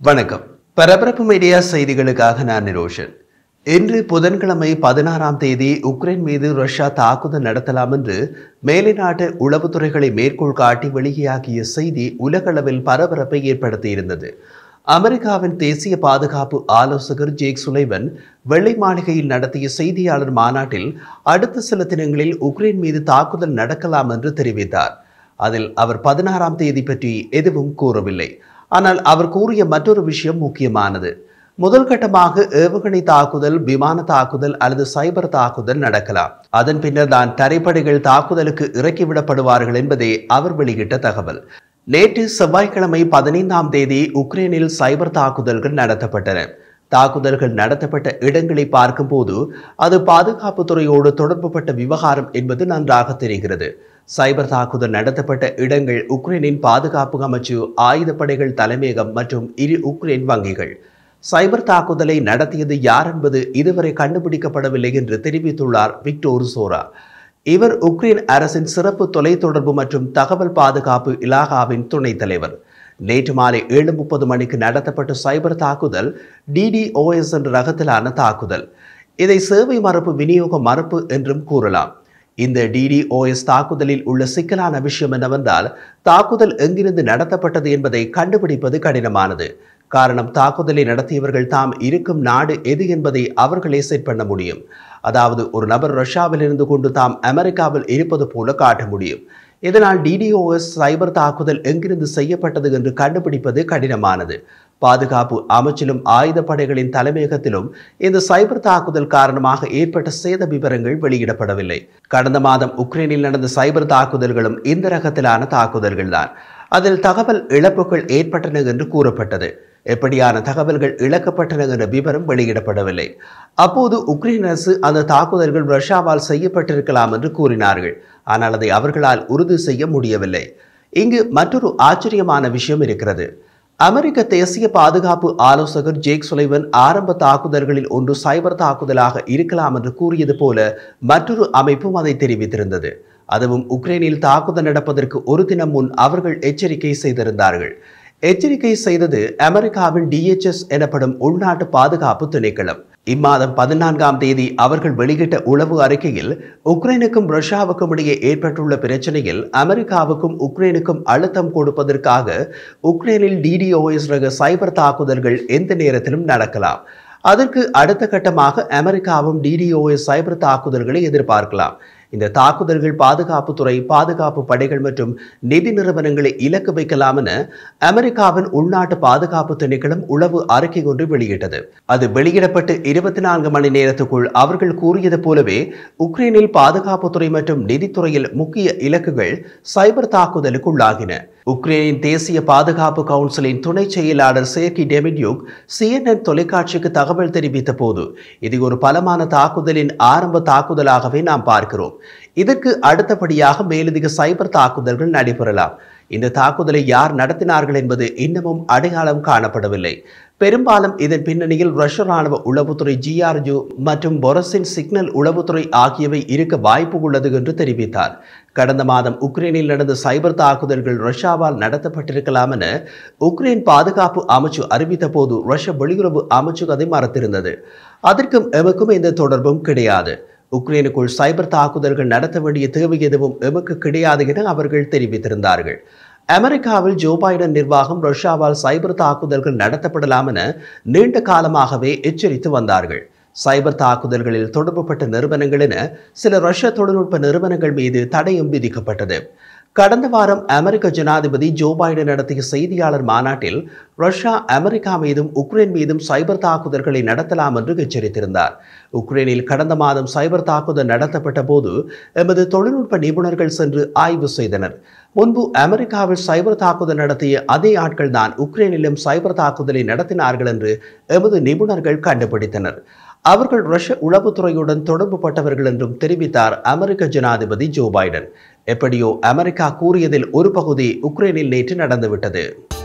வணக்கம். பரபரப்பு மீடியா செய்திகளுக்காக நான் நிரோஷன். இன்று புதன்கிழமை 16ஆம் தேதி உக்ரைன் மீது ரஷ்யா தாக்குதல் நடத்தலாம் என்று மேலைநாட்டு உளவுத்துறைகளை மேற்கோள் காட்டி வெளியாகிய செய்தி உலகளவில் பரபரப்பை ஏற்படுத்தியிருந்தது. அமெரிக்காவின் தேசிய பாதுகாப்பு ஆலோசகர் ஜேக் சுலைவன் வெள்ளை மாளிகையில் நடத்திய செய்தியாளர் மாநாட்டில் அடுத்த சில தினங்களில் உக்ரைன் மீது தாக்குதல் நடக்கலாம் என்று தெரிவித்தார். அதில் அவர் 16ஆம் தேதி பற்றி எதுவும் கூறவில்லை. ஆனால் அவர் கூறிய மற்றொரு விஷயம் முக்கியமானது. முதல் கட்டமாக ஏவுகணை தாக்குதல், விமான தாக்குதல் அல்லது சைபர் தாக்குதல் நடக்கலாம். அதன் பின்னர் தான் தரைப்படைகள் தாக்குதலுக்கு இறக்கிவிடப்படுவார்கள் என்பதே அவர் வெளியிட்ட தகவல். நேற்று செவ்வாய்க்கிழமை 15ஆம் தேதி உக்ரைனில் சைபர் தாக்குதல்கள் நடத்தப்பட்டன. தாக்குதல்கள் நடத்தப்பட்ட இடங்களை பார்க்கும்போது அது பாதுகாப்புத்துறையோடு தொடர்புபட்ட விவகாரம் என்பது நன்றாக தெரிகிறது. சைபர் தாக்குதல் நடத்தப்பட்ட இடங்கள் உக்ரைனின் பாதுகாப்பு அமைச்சு, ஆயுதப்படைகள் தலைமையகம் மற்றும் 2 உக்ரைன் வங்கிகள். சைபர் தாக்குதலை நடத்தியது யார் என்பது இதுவரை கண்டுபிடிக்கப்படவில்லை என்று தெரிவித்துள்ளார் விக்டோர் சோரா. இவர் உக்ரைன் அரசின் சிறப்பு தொலைத்தொடர்பு மற்றும் தகவல் பாதுகாப்பு இலாகாவின் துணைத் தலைவர். நேற்று மாலை 7:30 மணிக்கு நடத்தப்பட்ட சைபர் தாக்குதல் DDoS என்ற ரகத்திலான தாக்குதல். இதை சேவை மறுப்பு, விநியோக மறுப்பு என்றும் கூறலாம். இந்த DDoS தாக்குதலில் உள்ள சிக்கலான விஷயம் என்னவென்றால், தாக்குதல் எங்கிருந்து நடத்தப்பட்டது என்பதை கண்டுபிடிப்பது கடினமானது. காரணம், தாக்குதலை நடத்தியவர்கள் தாம் இருக்கும் நாடு எது என்பதை அவர்களே செட் பண்ண முடியும். அதாவது, ஒரு நபர் ரஷ்யாவில் இருந்து கொண்டு தாம் அமெரிக்காவில் இருப்பது போல காட்ட முடியும். இதனால் DDoS சைபர் தாக்குதல் எங்கிருந்து செய்யப்பட்டது என்று கண்டுபிடிப்பது கடினமானது. பாதுகாப்பு அமைச்சிலும் ஆயுதப்படைகளின் தலைமையகத்திலும் இந்த சைபர் தாக்குதல் காரணமாக ஏற்பட்ட சேத விவரங்கள் வெளியிடப்படவில்லை. கடந்த மாதம் உக்ரைனில் நடந்த சைபர் தாக்குதல்களும் இந்த ரகத்திலான தாக்குதல்கள் தான். அதில் தகவல் இழப்புகள் ஏற்பட்டன என்று கூறப்பட்டது. எப்படியான தகவல்கள் இழக்கப்பட்டன என்ற விவரம் வெளியிடப்படவில்லை. அப்போது உக்ரைன் அரசு அந்த தாக்குதல்கள் ரஷ்யாவால் செய்யப்பட்டிருக்கலாம் என்று கூறினார்கள். ஆனால் அதை அவர்களால் உறுதி செய்ய முடியவில்லை. இங்கு மற்றொரு ஆச்சரியமான விஷயம் இருக்கிறது. அமெரிக்க தேசிய பாதுகாப்பு ஆலோசகர் ஜேக் சுலைவன் ஆரம்ப தாக்குதல்களில் ஒன்று சைபர் தாக்குதலாக இருக்கலாம் என்று கூறியது போல மற்றொரு அமைப்பும் அதை தெரிவித்திருந்தது. அதுவும் உக்ரைனில் தாக்குதல் நடப்பதற்கு ஒரு தினம் முன் அவர்கள் எச்சரிக்கை செய்திருந்தார்கள். எச்சரிக்கை செய்தது அமெரிக்காவின் DHS எனப்படும் உள்நாட்டு பாதுகாப்பு திணைக்களம். இம்மாதம் 14ஆம் தேதி அவர்கள் வெளியிட்ட உளவு அறிக்கையில், உக்ரைனுக்கும் ரஷ்யாவுக்கும் இடையே ஏற்பட்டுள்ள பிரச்சனையில் அமெரிக்காவுக்கும் உக்ரைனுக்கும் அழுத்தம் கொடுப்பதற்காக உக்ரைனில் DDoS ரக சைபர் தாக்குதல்கள் எந்த நேரத்திலும் நடக்கலாம். அதற்கு அடுத்த கட்டமாக அமெரிக்காவும் DDoS சைபர் தாக்குதல்களை எதிர்பார்க்கலாம். இந்த தாக்குதல்கள் பாதுகாப்புத்துறை, பாதுகாப்பு படைகள் மற்றும் நிதி நிறுவனங்களை இலக்கு வைக்கலாம் என அமெரிக்காவின் உள்நாட்டு பாதுகாப்பு திணைக்களம் உளவு அறிக்கை ஒன்று வெளியிட்டது. அது வெளியிடப்பட்டு 24 மணி நேரத்துக்குள் அவர்கள் கூறியது போலவே உக்ரைனில் பாதுகாப்புத்துறை மற்றும் நிதித்துறையில் முக்கிய இலக்குகள் சைபர் தாக்குதலுக்கு உள்ளாகின. உக்ரைனின் தேசிய பாதுகாப்பு கவுன்சிலின் துணை செயலாளர் செர்கி டெமிட்யூக் CNN தொலைக்காட்சிக்கு தகவல் தெரிவித்த போது, இது ஒரு பலமான தாக்குதலின் ஆரம்ப தாக்குதலாகவே நாம் பார்க்கிறோம். இதற்கு அடுத்தபடியாக மேலதிக சைபர் தாக்குதல்கள் நடைபெறலாம். இந்த தாக்குதலை யார் நடத்தினார்கள் என்பது இன்னமும் அடையாளம் காணப்படவில்லை. பெரும்பாலும் இதன் பின்னணியில் ரஷ்ய ராணுவ உளவுத்துறை GRU மற்றும் பொரசின் சிக்னல் உளவுத்துறை ஆகியவை இருக்க வாய்ப்பு உள்ளது என்று தெரிவித்தார். கடந்த மாதம் உக்ரைனில் நடந்த சைபர் தாக்குதல்கள் ரஷ்யாவால் நடத்தப்பட்டிருக்கலாம் என உக்ரைன் பாதுகாப்பு அமைச்சு அறிவித்த போது ரஷ்ய வெளியுறவு அமைச்சு அதை மறுத்திருந்தது. அதற்கும் எமக்கும் எந்த தொடர்பும் கிடையாது. உக்ரைனுக்குள் சைபர் தாக்குதல்கள் நடத்த வேண்டிய தேவை எதுவும் எமக்கு கிடையாது என அவர்கள் தெரிவித்திருந்தார்கள். அமெரிக்காவில் ஜோ பைடன் நிர்வாகம் ரஷ்யாவால் சைபர் தாக்குதல்கள் நடத்தப்படலாம் என நீண்ட காலமாகவே எச்சரித்து வந்தார்கள். சைபர் தாக்குதல்களில் தொடர்புபட்ட நிறுவனங்கள் என சில ரஷ்ய தொழில்நுட்ப நிறுவனங்கள் மீது தடையும் விதிக்கப்பட்டது. கடந்த வாரம் அமெரிக்க ஜனாதிபதி ஜோ பைடன் நடத்திய செய்தியாளர் மாநாட்டில் ரஷ்யா அமெரிக்கா மீதும் உக்ரைன் மீதும் சைபர் தாக்குதல்களை நடத்தலாம் என்று எச்சரித்திருந்தார். உக்ரைனில் கடந்த மாதம் சைபர் தாக்குதல் நடத்தப்பட்ட போது எமது தொழில்நுட்ப நிபுணர்கள் சென்று ஆய்வு செய்தனர். முன்பு அமெரிக்காவில் சைபர் தாக்குதல் நடத்திய அதே ஆட்கள் தான் உக்ரைனிலும் சைபர் தாக்குதலை நடத்தினார்கள் என்று எமது நிபுணர்கள் கண்டுபிடித்தனர். அவர்கள் ரஷ்ய உளவுத்துறையுடன் தொடர்பு பட்டவர்கள் என்றும் தெரிவித்தார் அமெரிக்க ஜனாதிபதி ஜோ பைடன். எப்படியோ அமெரிக்கா கூறியதில் ஒரு பகுதி உக்ரைனில் நேற்று நடந்துவிட்டது.